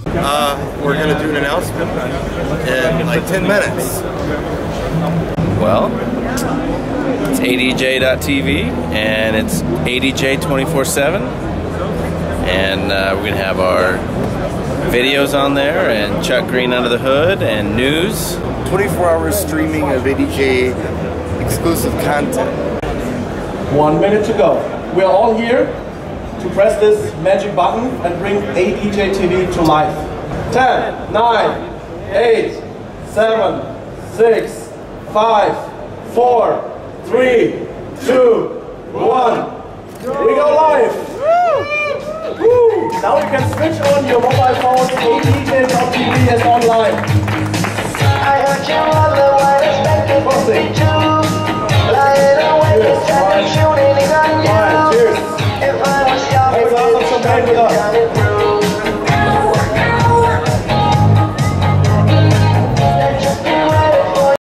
We're going to do an announcement in like 10 minutes. Well, it's ADJ.TV and it's ADJ 24/7, and we're going to have our videos on there and Chuck Green under the hood and news. 24 hours streaming of ADJ exclusive content. 1 minute to go. We're all here to press this magic button and bring ADJ TV to life. 10, 9, 8, 7, 6, 5, 4, 3, 2, 1. We go live! Woo! Now you can switch on your mobile phone. ADJ.TV is online. I heard you on the way, expected me to lie away.